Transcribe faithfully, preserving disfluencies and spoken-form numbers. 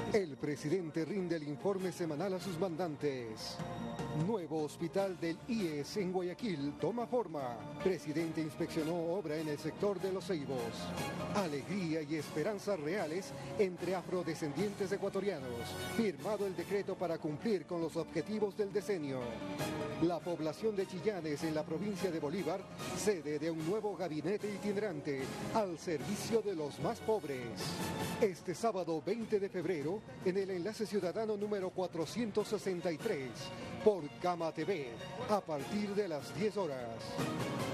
El presidente rinde el informe semanal a sus mandantes. Nuevo hospital del I E S en Guayaquil toma forma. Presidente inspeccionó obra en el sector de Los Ceibos. Alegría y esperanzas reales entre afrodescendientes ecuatorianos. Firmado el decreto para cumplir con los objetivos del decenio. La población de Chillanes en la provincia de Bolívar, sede de un nuevo gabinete itinerante al servicio de los más pobres. Este sábado veinte de febrero, en el Enlace Ciudadano número cuatrocientos sesenta y tres, por Gama T V, a partir de las diez horas.